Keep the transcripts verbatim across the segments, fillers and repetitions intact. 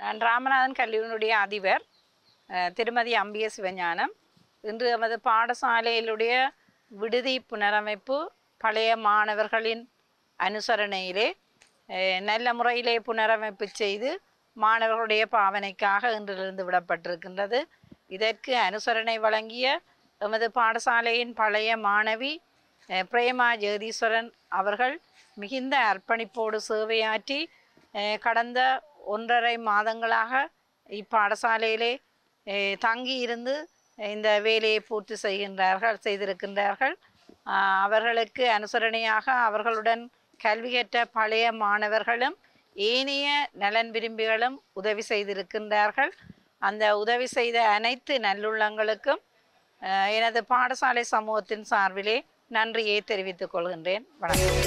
நான் ராமநாதன் கல்லூரியினுடைய அதிபர் திருமதி அம்பிய சிவஞானம். இன்று எமது பாடசாலையிலுடைய விடுதி புனரமைப்பு பழைய மாணவர்களின் அனுசரணையிலே நல்ல முறையிலே புனரமைப்பு செய்து மாணவர்களுடைய பாவனைக்காக இன்றிலிருந்து விடப்பட்டிருக்கின்றது. இதற்கு அனுசரணை வழங்கிய எமது பாடசாலையின் பழைய மாணவி பிரேமா ஜெகதீஸ்வரன் அவர்கள் மிகுந்த அர்ப்பணிப்போடு சேவையாற்றி கடந்த ஒன்றரை மாதங்களாக இப்பாடசாலையிலே தங்கி இருந்து இந்த வேலையை பூர்த்தி செய்கின்றார்கள் செய்திருக்கின்றார்கள். அவர்களுக்கு அனுசரணையாக அவர்களுடன் கல்வி கற்ற பழைய மாணவர்களும் ஏனைய நலன் விரும்பிகளும் உதவி செய்திருக்கின்றார்கள். அந்த உதவி செய்த அனைத்து நல்லுள்ளங்களுக்கும் எனது பாடசாலை சமூகத்தின் சார்பிலே நன்றியை தெரிவித்துக் கொள்கின்றேன். வணக்கம்.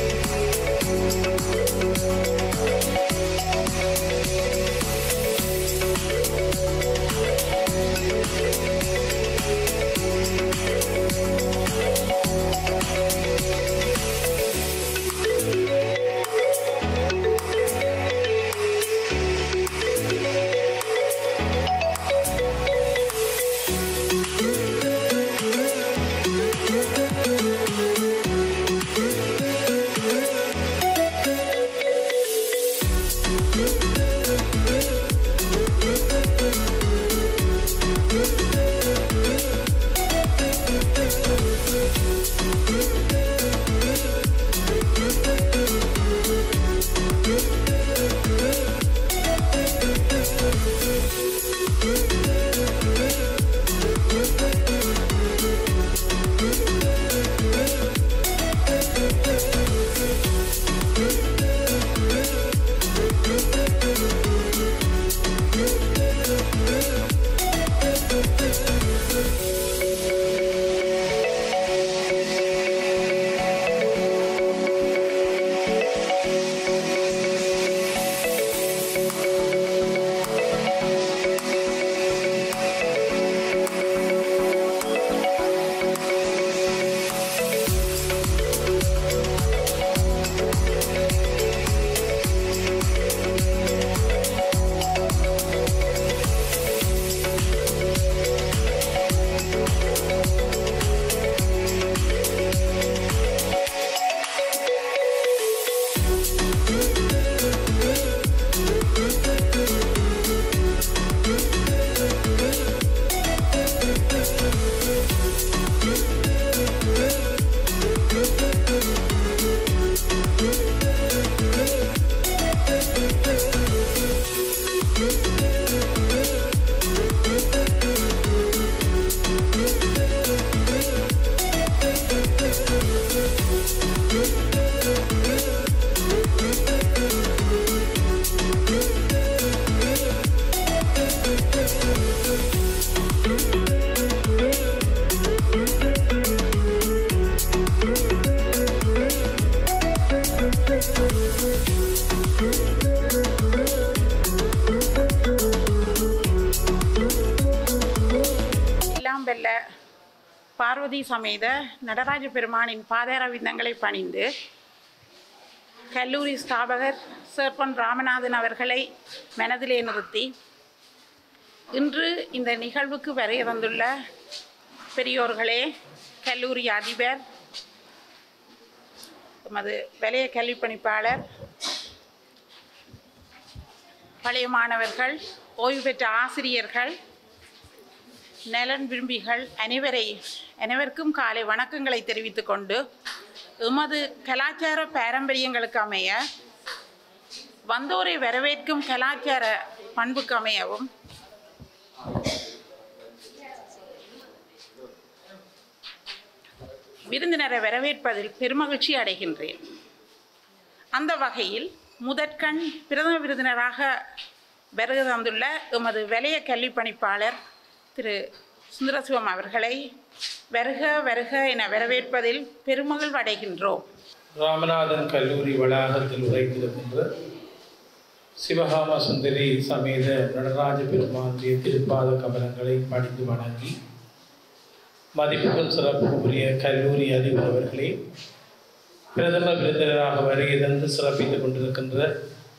பார்வதி சமேத நடராஜ பெருமானின் பாதார விந்தங்களை பணிந்து கல்லூரி ஸ்தாபகர் சேர்பன் ராமநாதன் அவர்களை மனதிலே நிறுத்தி இன்று இந்த நிகழ்வுக்கு வரைய வந்துள்ள பெரியோர்களே, கல்லூரி அதிபர், எமது வலய கல்வி பணிப்பாளர், பழைய மாணவர்கள், ஓய்வு பெற்ற ஆசிரியர்கள், நலன் விரும்பிகள் அனைவரை அனைவருக்கும் காலை வணக்கங்களை தெரிவித்து கொண்டு எமது கலாச்சார பாரம்பரியங்களுக்கு அமைய வந்தோரை வரவேற்கும் கலாச்சார பண்புக்கு அமையவும் விருந்தினரை வரவேற்பதில் பெருமகிழ்ச்சி அடைகின்றேன். அந்த வகையில் முதற்கண் பிரதம விருந்தினராக வருகை தந்துள்ள எமது வலய கல்வி பணிப்பாளர் திரு சுந்தரசிவம் அவர்களை வருக வருக என வரவேற்பதில் பெருமகிழ்வு அடைகின்றோம். ராமநாதன் கல்லூரி வளாகத்தில் உரைத்திருக்கின்ற சிவகாம சுந்தரி சமேத நடராஜ பெருமானுடைய திருப்பாத கமலங்களை படித்து வணங்கி மதிப்புகள் சிறப்புக்குரிய கல்லூரி அதிபர் அவர்களே, பிரதம விருந்தினராக வருகை தந்து சிறப்பித்துக் கொண்டிருக்கின்ற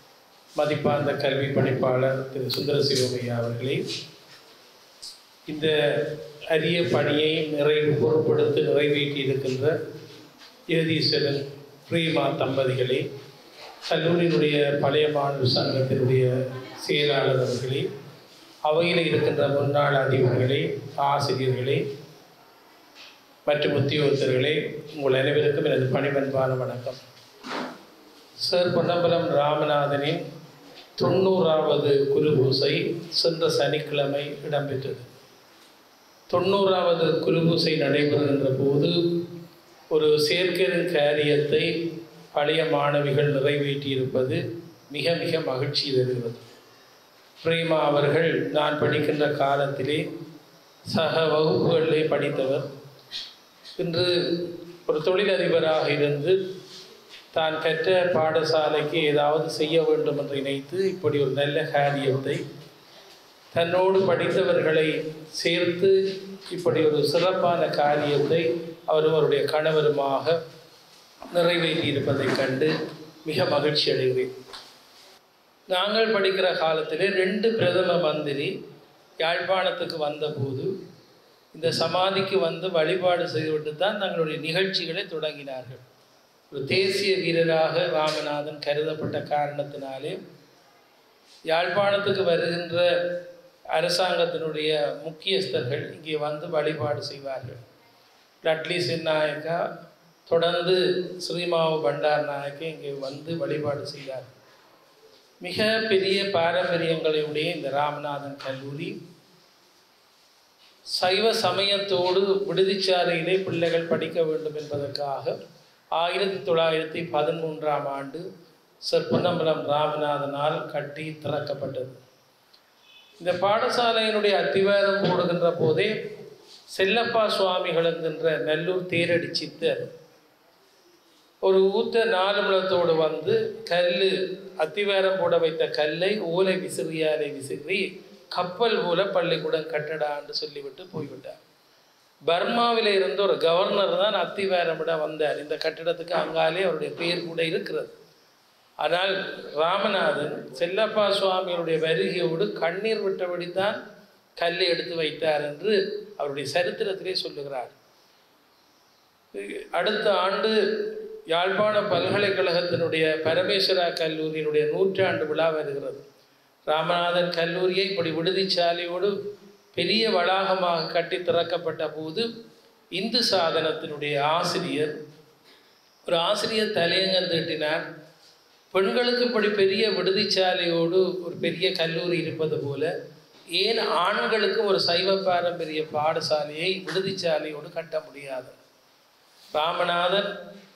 மதிப்பார்ந்த கல்வி பணிப்பாளர் திரு சுந்தரசிவமையா அவர்களே, இந்த அரிய பணியை நிறைவு பொருட்படுத்தி நிறைவேற்றி இருக்கின்ற ஈதீஸ்வரன் பிரேமா தம்பதிகளே, கல்லூரியினுடைய பழைய மாணவர் சங்கத்தினுடைய செயலாளர் அவர்களே, அவையில் இருக்கின்ற முன்னாள் அதிபர்களே, ஆசிரியர்களே மற்றும் உத்தியோகத்தர்களே, உங்கள் அனைவருக்கும் எனது பணிபண்பான வணக்கம். சார் பொன்னம்பலம் ராமநாதனின் தொண்ணூறாவது குருபூசை சென்ற சனிக்கிழமை இடம்பெற்றது. தொண்ணூறாவது குருபூசை நடைபெறுகின்ற போது ஒரு சேர்க்கரின் காரியத்தை பழைய மாணவிகள் நிறைவேற்றியிருப்பது மிக மிக மகிழ்ச்சி தருகிறது. பிரேமா அவர்கள் நான் படிக்கின்ற காலத்திலே சக வகுப்புகளிலே படித்தவர். இன்று ஒரு தொழிலதிபராக இருந்து தான் கற்ற பாடசாலைக்கு ஏதாவது செய்ய வேண்டும் என்று நினைத்து இப்படி ஒரு நல்ல காரியத்தை தன்னோடு படித்தவர்களை சேர்த்து இப்படி ஒரு சிறப்பான காரியத்தை அவரும் அவருடைய கணவருமாக நிறைவேற்றியிருப்பதைக் கண்டு மிக மகிழ்ச்சி அடைகிறேன். நாங்கள் படிக்கிற காலத்திலே ரெண்டு பிரதம மந்திரி யாழ்ப்பாணத்துக்கு வந்தபோது இந்த சமாதிக்கு வந்து வழிபாடு செய்துவிட்டு தான் தங்களுடைய நிகழ்ச்சிகளை தொடங்கினார்கள். ஒரு தேசிய வீரராக ராமநாதன் கருதப்பட்ட காரணத்தினாலே யாழ்ப்பாணத்துக்கு வருகின்ற அரசாங்கத்தினுடைய முக்கியஸ்தர்கள் இங்கே வந்து வழிபாடு செய்வார்கள். லட்லி சின்னாயக்கா தொடர்ந்து ஸ்ரீமாவு பண்டார் நாயக்கை இங்கே வந்து வழிபாடு செய்தார். மிக பெரிய பாரம்பரியங்களுடைய இந்த ராமநாதன் கல்லூரி சைவ சமயத்தோடு விடுதிச்சாலையிலே பிள்ளைகள் படிக்க வேண்டும் என்பதற்காக ஆயிரத்தி தொள்ளாயிரத்தி பதிமூன்றாம் ஆண்டு சர் பொன்னம்பலம் ராமநாதனால் கட்டி திறக்கப்பட்டது. இந்த பாடசாலையினுடைய அத்திவாரம் போடுகின்ற போதே செல்லப்பா சுவாமிகள் என்கின்ற நல்லூர் தேரடி சித்தர் ஒரு ஊத்த நாலு முழத்தோடு வந்து கல் அத்திவாரம் போட வைத்த கல்லை ஓலை விசிறியாலை விசிறி கப்பல் போல பள்ளிக்கூடம் கட்டடான்னு சொல்லிவிட்டு போய்விட்டார். பர்மாவில் இருந்த ஒரு கவர்னர் தான் அத்திவாரமிட வந்தார். இந்த கட்டிடத்துக்கு அங்காலே அவருடைய பெயர் கூட இருக்கிறது. ஆனால் ராமநாதன் செல்லப்பா சுவாமிகளுடைய வருகையோடு கண்ணீர் விட்டபடித்தான் கல்லை எடுத்து வைத்தார் என்று அவருடைய சரித்திரத்திலே சொல்லுகிறார். அடுத்த ஆண்டு யாழ்ப்பாண பல்கலைக்கழகத்தினுடைய பரமேஸ்வரா கல்லூரியினுடைய நூற்றாண்டு விழா வருகிறது. ராமநாதன் கல்லூரியை இப்படி விடுதிச்சாலையோடு பெரிய வளாகமாக கட்டி திறக்கப்பட்ட போது இந்து சாதனத்தினுடைய ஆசிரியர் ஒரு ஆசிரியர் தலையங்கம் தீட்டினார். பெண்களுக்கு இப்படி பெரிய விடுதிச்சாலையோடு ஒரு பெரிய கல்லூரி இருப்பது போல ஏன் ஆண்களுக்கும் ஒரு சைவ பாரம்பரிய பாடசாலையை விடுதிச்சாலையோடு கட்ட முடியாது? ராமநாதன்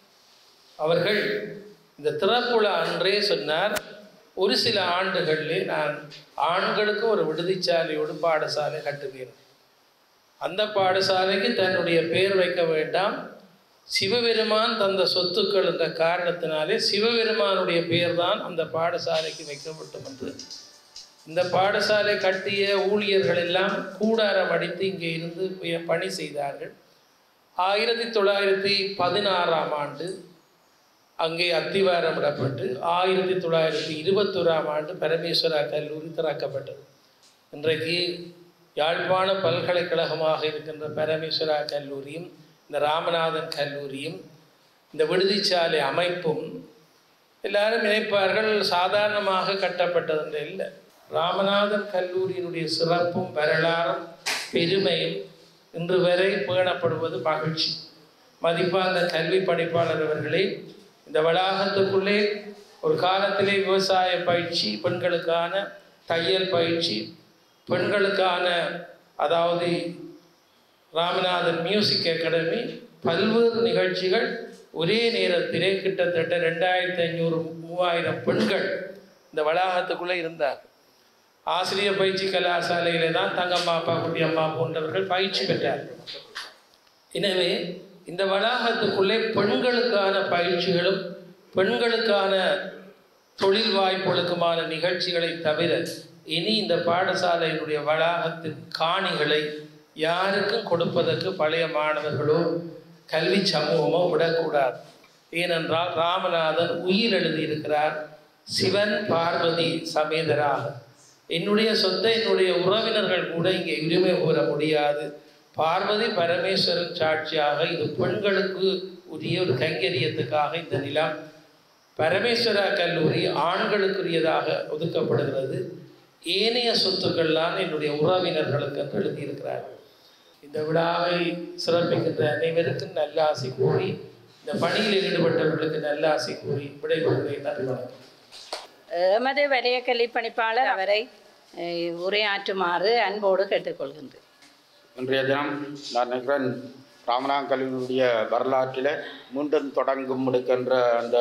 அவர்கள் இந்த திறப்புழா அன்றே சொன்னார், ஒரு சில ஆண்டுகளிலே நான் ஆண்களுக்கும் ஒரு விடுதிச்சாலையோடு பாடசாலை கட்டுவேன். அந்த பாடசாலைக்கு தன்னுடைய பெயர் வைக்க வேண்டாம், சிவபெருமான் தந்த சொத்துக்கள் என்ற காரணத்தினாலே சிவபெருமானுடைய பெயர் தான் அந்த பாடசாலைக்கு வைக்கப்படும் என்று இந்த பாடசாலை கட்டிய ஊழியர்கள் எல்லாம் கூடாரம் அடித்து இங்கே இருந்து பணி செய்தார்கள். ஆயிரத்தி தொள்ளாயிரத்தி பதினாறாம் ஆண்டு அங்கே அத்திவாரம் விடப்பட்டு ஆயிரத்தி தொள்ளாயிரத்தி இருபத்தோராம் ஆண்டு பரமேஸ்வரா கல்லூரி திறக்கப்பட்டது. இன்றைக்கு யாழ்ப்பாண பல்கலைக்கழகமாக இருக்கின்ற பரமேஸ்வரா கல்லூரியும் இந்த ராமநாதன் கல்லூரியும் இந்த விடுதிச்சாலை அமைப்பும் எல்லாரும் நினைப்பார்கள் சாதாரணமாக கட்டப்பட்டது என்று இல்லை. ராமநாதன் கல்லூரியினுடைய சிறப்பும் வரலாறும் பெருமையும் இன்று வரை பேணப்படுவது மகிழ்ச்சி. மதிப்பார்ந்த கல்வி பணிப்பாளர் அவர்களே, இந்த வளாகத்துக்குள்ளே ஒரு காலத்திலே விவசாய பயிற்சி, பெண்களுக்கான தையல் பயிற்சி, பெண்களுக்கான அதாவது ராமநாதன் மியூசிக் அகாடமி, பல்வேறு நிகழ்ச்சிகள் ஒரே நேரத்திலே கிட்டத்தட்ட ரெண்டாயிரத்தி ஐநூறு மூவாயிரம் பெண்கள் இந்த வளாகத்துக்குள்ளே இருந்தார். ஆசிரியர் பயிற்சி கலாசாலையிலே தான் தங்கம்மா அப்பா குட்டி அம்மா போன்றவர்கள் பயிற்சி பெற்றார்கள். எனவே இந்த வளாகத்துக்குள்ளே பெண்களுக்கான பயிற்சிகளும் பெண்களுக்கான தொழில் வாய்ப்புகளுக்குமான நிகழ்ச்சிகளை தவிர இனி இந்த பாடசாலையினுடைய வளாகத்தின் காணிகளை யாருக்கும் கொடுப்பதற்கு பழைய மாணவர்களோ கல்வி சமூகமோ விடக்கூடாது. ஏனென்றால் ராமநாதன் உயிர் எழுதியிருக்கிறார், சிவன் பார்வதி சமேதராக என்னுடைய சொந்த என்னுடைய உறவினர்கள் கூட இங்கே உரிமை கோர முடியாது. பார்வதி பரமேஸ்வரன் சாட்சியாக இது பெண்களுக்கு உரிய ஒரு கைங்கரியத்துக்காக இந்த நிலம் பரமேஸ்வரா கல்லூரி ஆண்களுக்குரியதாக ஒதுக்கப்படுகிறது. ஏனைய சொத்துக்கள்லாம் என்னுடைய உறவினர்களுக்கு என்று எழுதியிருக்கிறார்கள். இந்த விழாவை சிறப்பிக்கின்ற அனைவருக்கும் நல்ல ஆசை கூறி, இந்த பணியில் ஈடுபட்டவர்களுக்கு நல்ல ஆசை கூறி விடைபெறுகிறேன். நன்றி, வணக்கம். எமது வரைய கல்வி பணிப்பாளர் அவரை உரையாற்றுமாறு அன்போடு கேட்டுக்கொள்கின்றேன். இன்றைய தினம் நான் நினைக்கிறேன் ராமநாதன் கல்லூரியுடைய வரலாற்றில் மீண்டும் தொடங்கும் எடுக்கின்ற அந்த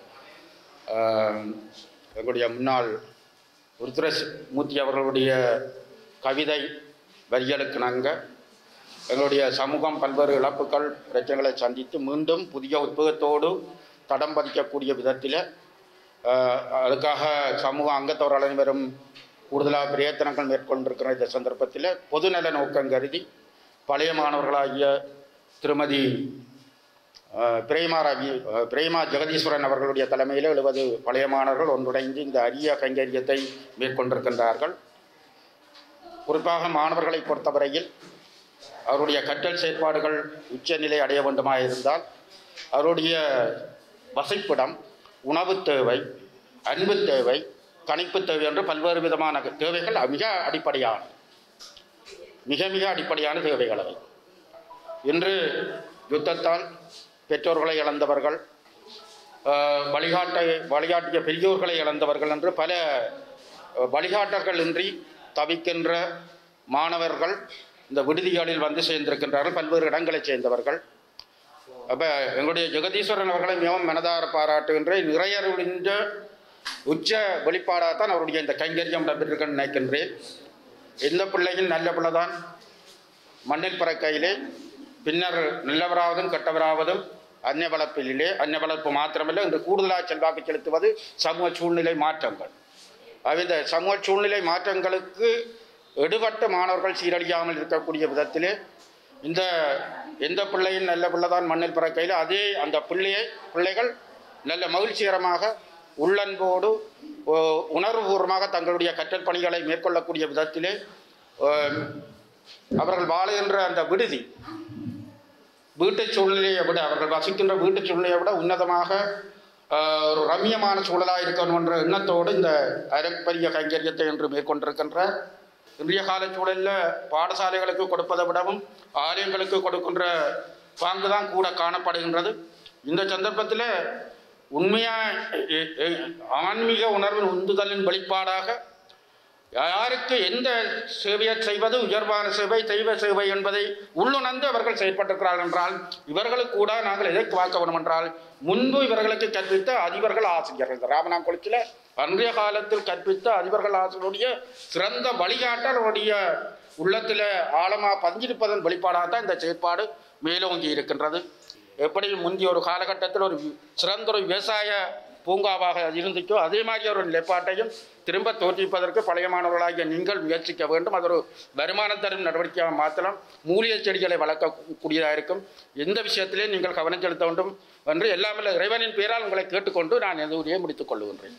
எங்களுடைய முன்னாள் ருத்ரஸ் மூர்த்தி அவர்களுடைய கவிதை வரிகளுக்கு நாங்கள் எங்களுடைய சமூகம் பல்வேறு இழப்புகள் பிரச்சனைகளை சந்தித்து மீண்டும் புதிய உத்வேகத்தோடு தடம் பதிக்கக்கூடிய விதத்தில் அதுக்காக சமூக அங்கத்தவர்கள் அனைவரும் கூடுதலாக பிரயத்தனங்கள் மேற்கொண்டிருக்கிற இந்த சந்தர்ப்பத்தில் பொதுநல நோக்கம் கருதி பழைய மாணவர்களாகிய திருமதி பிரேமா ரவி பிரேமா ஜெகதீஸ்வரன் அவர்களுடைய தலைமையில் எழுபது பழைய மாணவர்கள் ஒன்றிணைந்து இந்த அரிய கைங்கரியத்தை மேற்கொண்டிருக்கின்றார்கள். குறிப்பாக மாணவர்களை பொறுத்தவரையில் அவருடைய கற்றல் செயற்பாடுகள் உச்சநிலை அடைய வேண்டுமாக இருந்தால் அவருடைய வசிப்பிடம், உணவு தேவை, அன்பு தேவை, கணிப்பு தேவை என்று பல்வேறு விதமான தேவைகள் மிக அடிப்படையான மிக மிக அடிப்படையான தேவைகள் அவை. இன்று யுத்தத்தால் பெற்றோர்களை இழந்தவர்கள், வழிகாட்ட வழிகாட்டிய பெரியோர்களை இழந்தவர்கள் என்று பல வழிகாட்டர்கள் இன்றி தவிக்கின்ற மாணவர்கள் இந்த விடுதிகளில் வந்து சேர்ந்திருக்கின்றார்கள், பல்வேறு இடங்களை சேர்ந்தவர்கள். அப்போ எங்களுடைய ஜெகதீஸ்வரன் அவர்களை மிகவும் மனதார பாராட்டுகின்ற நிறையறிவின்ற உச்ச வெளிப்பாடாகத்தான் அவருடைய இந்த கைங்கரியம் இடம்பெற்றிருக்கன்னு நினைக்கின்றேன். எந்த பிள்ளையும் நல்ல பிள்ளைதான் மண்ணில் பிறக்கையிலே பின்னர் நல்லவராவதும் கெட்டவராவதும் அன்னை வளர்ப்பிலே அன்னை வளர்ப்பு மாத்திரமல்ல இன்று கூடுதலாக செல்வாக்கு செலுத்துவது சமூக சூழ்நிலை மாற்றங்கள். இந்த சமூக சூழ்நிலை மாற்றங்களுக்கு எடுபட்ட மாணவர்கள் சீரழியாமல் இருக்கக்கூடிய விதத்திலே இந்த எந்த பிள்ளையும் நல்ல பிள்ளைதான் மண்ணில் பிறக்கையில் அதே அந்த பிள்ளையை பிள்ளைகள் நல்ல மகிழ்ச்சிகரமாக உள்ளன்போடு உணர்வுபூர்வமாக தங்களுடைய கற்றல் பணிகளை மேற்கொள்ளக்கூடிய விதத்திலே அவர்கள் வாழுகின்ற அந்த விடுதி வீட்டு சூழ்நிலையை விட அவர்கள் வசிக்கின்ற வீட்டு சூழ்நிலையை விட உன்னதமாக ஒரு ரம்யமான சூழலாக இருக்கணும் என்ற எண்ணத்தோடு இந்த அரைப்பரிய கைங்கரியத்தை என்று மேற்கொண்டிருக்கின்ற இன்றைய கால சூழலில் பாடசாலைகளுக்கு கொடுப்பதை விடவும் ஆலயங்களுக்கு கொடுக்கின்ற பாங்கு தான் கூட காணப்படுகின்றது. இந்த சந்தர்ப்பத்தில் உண்மையாக ஆன்மீக உணர்வின் உந்துதலின் வெளிப்பாடாக யாருக்கு எந்த சேவையை செய்வது உயர்வான சேவை தெய்வ சேவை என்பதை உள்ளுணர்ந்து அவர்கள் செயல்பட்டிருக்கிறார்கள் என்றால் இவர்களுக்கு கூட நாங்கள் எதை பார்க்க வேண்டும் என்றால் முன்பு இவர்களுக்கு கற்பித்த அதிபர்கள் ஆசிரியர்கள் ராமநாதன் கொளத்தில் அன்றைய காலத்தில் கற்பித்த அதிபர்கள் ஆசிரியருடைய சிறந்த வழிகாட்டல் அவருடைய உள்ளத்தில் ஆழமாக பதிஞ்சிருப்பதன் வெளிப்பாடாகத்தான் இந்த செயற்பாடு மேலோங்கி இருக்கின்றது. எப்படி முந்தைய ஒரு காலகட்டத்தில் ஒரு சிறந்த ஒரு விவசாய பூங்காவாக இருந்துச்சோ அதே மாதிரி ஒரு நிலைப்பாட்டையும் திரும்ப தோற்றுவிப்பதற்கு பழைய மாணவர்களாகிய நீங்கள் முயற்சிக்க வேண்டும். அது ஒரு வருமானம் தரும் நடவடிக்கையாக மாற்றலாம். மூலிகை செடிகளை வளர்க்கக்கூடியதாக இருக்கும். எந்த விஷயத்திலே நீங்கள் கவனம் செலுத்த வேண்டும் என்று எல்லாமே இறைவனின் பேரால் உங்களை கேட்டுக்கொண்டு நான் எந்த உரையை முடித்துக் கொள்ளுகின்றேன்.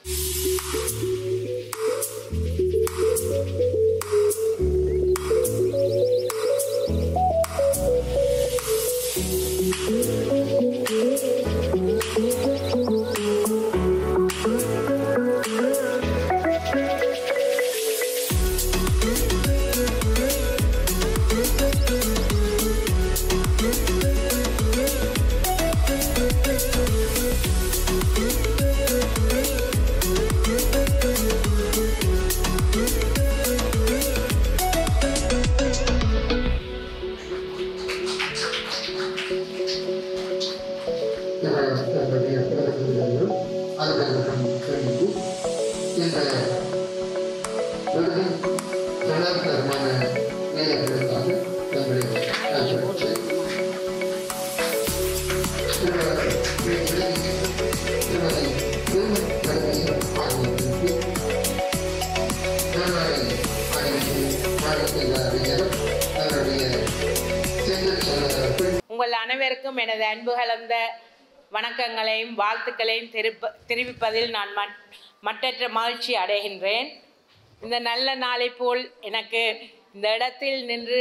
உங்கள் அனைவருக்கும் எனது அன்பு கலந்த வணக்கங்களையும் வாழ்த்துக்களையும் தெரிவிப்பதில் நான் மட்டற்ற மகிழ்ச்சி அடைகின்றேன். இந்த நல்ல நாளை போல் எனக்கு இந்த இடத்தில் நின்று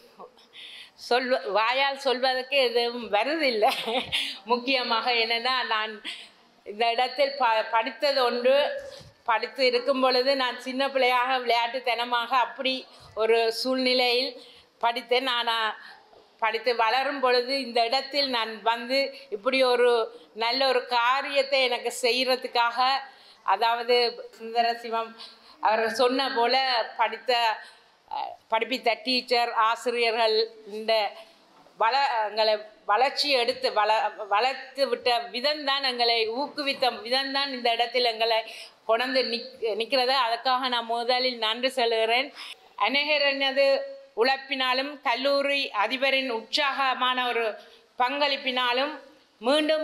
சொல்வ வாயால் சொல்வதற்கு எதுவும் வருதில்லை. முக்கியமாக என்னென்னா, நான் இந்த இடத்தில் ப படித்தது ஒன்று. படித்து இருக்கும் பொழுது நான் சின்ன பிள்ளையாக விளையாட்டுத்தனமாக அப்படி ஒரு சூழ்நிலையில் படித்தேன். நான் படித்து வளரும் பொழுது இந்த இடத்தில் நான் வந்து இப்படி ஒரு நல்ல ஒரு காரியத்தை எனக்கு செய்கிறதுக்காக, அதாவது சுந்தரசிவம் அவர்கள் சொன்ன போல படித்த படிப்பித்த டீச்சர் ஆசிரியர்கள் இந்த வள எங்களை வளர்ச்சி எடுத்து வள வளர்த்து விட்ட விதம்தான், எங்களை ஊக்குவித்த விதம்தான் இந்த இடத்தில் எங்களை கொண்டு நிக் நிற்கிறது. அதுக்காக நான் முதலில் நன்றி சொல்கிறேன். அநேகரனது உழைப்பினாலும் கல்லூரி அதிபரின் உற்சாகமான ஒரு பங்களிப்பினாலும் மீண்டும்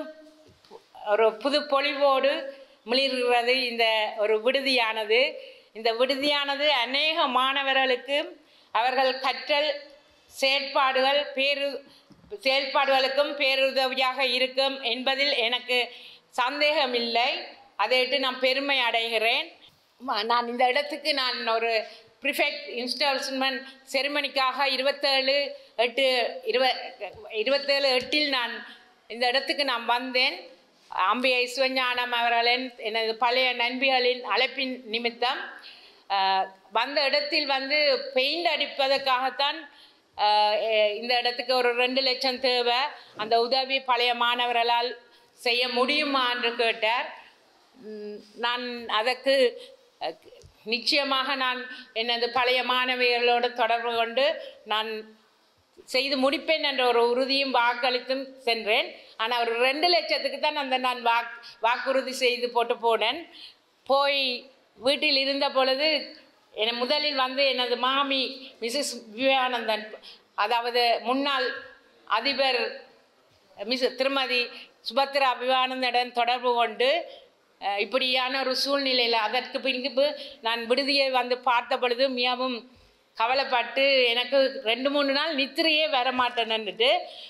ஒரு புது பொலிவோடு மிளிர்கிறது இந்த ஒரு விடுதியானது. இந்த விடுதியானது அநேக மாணவர்களுக்கு அவர்கள் கற்றல் செயற்பாடுகள் பேரு செயல்பாடுகளுக்கும் பேருதவியாக இருக்கும் என்பதில் எனக்கு சந்தேகமில்லை. அதையிட்டு நான் பெருமை அடைகிறேன். நான் இந்த இடத்துக்கு நான் ஒரு ப்ரிஃபெக்ட் இன்ஸ்டால்மெண்ட் செரிமனிக்காக இருபத்தேழு எட்டு இருவ இருபத்தேழு எட்டில் நான் இந்த இடத்துக்கு நான் வந்தேன். அம்பிகை சிவஞானம் அவர்களின் எனது பழைய நண்பிகளின் அழைப்பின் நிமித்தம் வந்த இடத்தில் வந்து பெயிண்ட் அடிப்பதற்காகத்தான் இந்த இடத்துக்கு ஒரு ரெண்டு லட்சம் தேவை. அந்த உதவி பழைய மாணவர்களால் செய்ய முடியுமா என்று கேட்டார். நான் அதற்கு நிச்சயமாக நான் எனது பழைய மாணவிகளோடு தொடர்பு கொண்டு நான் செய்து முடிப்பேன் என்ற ஒரு உறுதியும் வாக்களித்தும் சென்றேன். ஆனால் ஒரு ரெண்டு லட்சத்துக்கு தான் அந்த நான் வாக் வாக்குறுதி செய்து போட்டு போனேன். போய் வீட்டில் இருந்த பொழுது என முதலில் வந்து எனது மாமி மிஸ்ஸஸ் விவேகானந்தன், அதாவது முன்னாள் அதிபர் மிஸ் திருமதி சுபத்ரா விவேகானந்தனுடன் தொடர்பு கொண்டு இப்படியான ஒரு சூழ்நிலையில் அதற்கு பின்பு நான் விடுதியை வந்து பார்த்த பொழுது மிகவும் கவலைப்பட்டு எனக்கு ரெண்டு மூணு நாள் நித்திரையே வரமாட்டேன்னுட்டு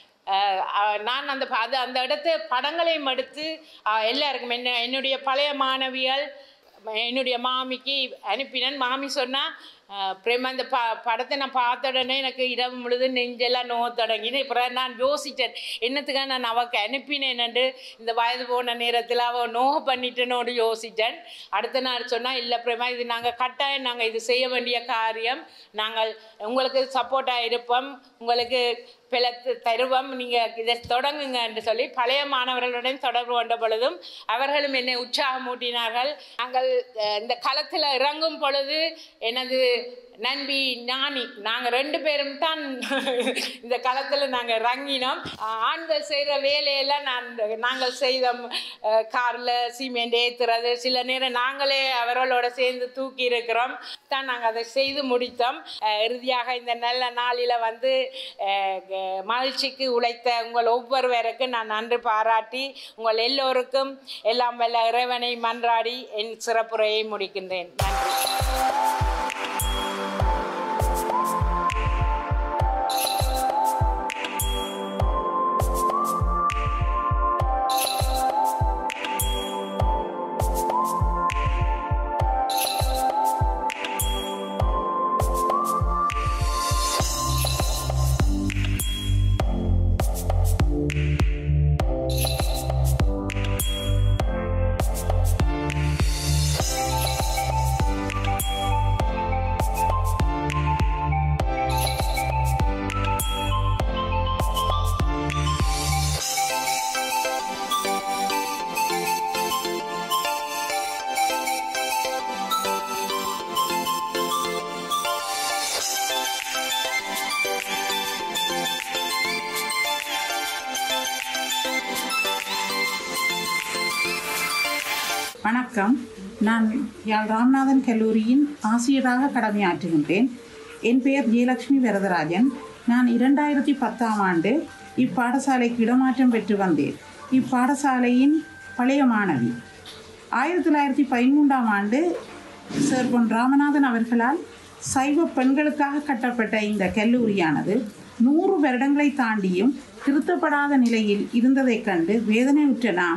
நான் அந்த அது அந்த இடத்து படங்களையும் எடுத்து எல்லாருக்கும் என்ன என்னுடைய பழைய மாணவிகள் என்னுடைய மாமிக்கு அனுப்பினேன். மாமி சொன்னால் பிரேமா இந்த ப படத்தை நான் பார்த்த உடனே எனக்கு இரவு முழுது நெஞ்செல்லாம் நோவ தொடங்கினேன். இப்போ நான் யோசித்தேன், என்னத்துக்காக நான் அவக்கு அனுப்பினேன்னு. இந்த வயது போன நேரத்தில் அவள் நோக பண்ணிட்டேனோடு யோசித்தேன். அடுத்த நாள் சொன்னால், இல்லை பிரேமா, இது நாங்கள் கட்டாயம் நாங்கள் இது செய்ய வேண்டிய காரியம், நாங்கள் உங்களுக்கு சப்போர்ட்டாக இருப்போம், உங்களுக்கு பிளத்து தருவோம், நீங்கள் இதை தொடங்குங்க என்று சொல்லி பழைய மாணவர்களுடன் தொடர்பு கொண்ட பொழுதும் அவர்களும் என்னை உற்சாகமூட்டினார்கள். நாங்கள் இந்த களத்தில் இறங்கும் பொழுது எனது நண்பி ஞானி நாங்கள் ரெண்டு பேரும் தான் இந்த களத்தில் நாங்கள் இறங்கினோம். ஆண்கள் செய்கிற வேலையெல்லாம் நான் நாங்கள் செய்த காரில் சிமெண்ட் ஏற்றுறது, சில நேரம் நாங்களே அவர்களோட சேர்ந்து தூக்கி இருக்கிறோம் தான் நாங்கள் அதை செய்து முடித்தோம். இறுதியாக இந்த நல்ல நாளில் வந்து மகிழ்ச்சிக்கு உழைத்த உங்கள் ஒவ்வொருவருக்கும் நான் நன்றி பாராட்டி உங்கள் எல்லோருக்கும் எல்லாம் வல்ல இறைவனை மன்றாடி என் சிறப்புரையை முடிக்கின்றேன். நன்றி. வணக்கம். நான் யாழ் ராமநாதன் கல்லூரியின் ஆசிரியராக கடமையாற்றுகின்றேன். என் பெயர் ஜெயலட்சுமி வரதராஜன். நான் இரண்டாயிரத்தி பத்தாம் ஆண்டு இப்பாடசாலைக்கு இடமாற்றம் பெற்று வந்தேன். இப்பாடசாலையின் பழைய மாணவி. ஆயிரத்தி தொள்ளாயிரத்தி பதிமூன்றாம் ஆண்டு சர் பொன் ராமநாதன் அவர்களால் சைவ பெண்களுக்காக கட்டப்பட்ட இந்த கல்லூரியானது நூறு வருடங்களை தாண்டியும் திருத்தப்படாத நிலையில் இருந்ததைக் கண்டு வேதனையுற்ற நாம்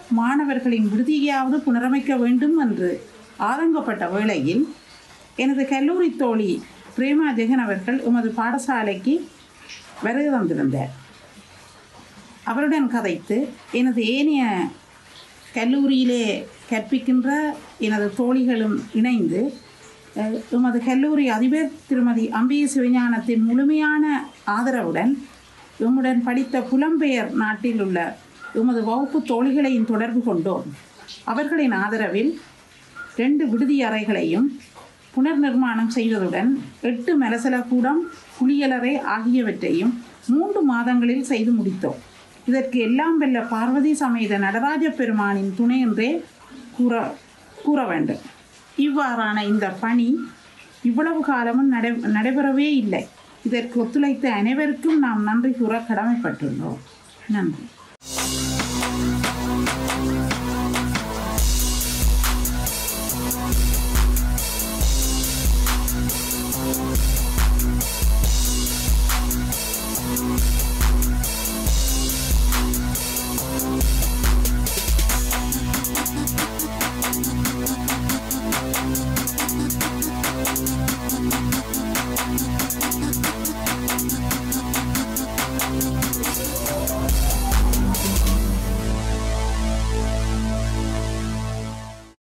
மாணவர்களின் விடுதியாவது புனரமைக்க வேண்டும் என்று ஆதங்கப்பட்ட வேளையில் எனது கல்லூரி தோழி பிரேமா ஜெகன் அவர்கள் எமது பாடசாலைக்கு வருகை தந்திருந்தார். அவருடன் கதைத்து எனது ஏனைய கல்லூரியிலே கற்பிக்கின்ற எனது தோழிகளும் இணைந்து எமது கல்லூரி அதிபர் திருமதி அம்பிகை சிவஞானத்தின் முழுமையான ஆதரவுடன் எம்முடன் படித்த புலம்பெயர் நாட்டில் உள்ள எமது வகுப்பு தோழிகளையும் தொடர்பு கொண்டோம். அவர்களின் ஆதரவில் ரெண்டு விடுதி அறைகளையும் புனர் நிர்மாணம் செய்வதுடன் எட்டு மலசல கூடம், குளியலறை ஆகியவற்றையும் மூன்று மாதங்களில் செய்து முடித்தோம். இதற்கு எல்லாம் வெல்ல பார்வதி சமேத நடராஜ பெருமானின் துணை என்றே கூற கூற வேண்டும். இவ்வாறான இந்த பணி இவ்வளவு காலமும் நடை நடைபெறவே இல்லை. இதற்கு ஒத்துழைத்த அனைவருக்கும் நாம் நன்றி கூற கடமைப்பட்டுள்ளோம். நன்றி.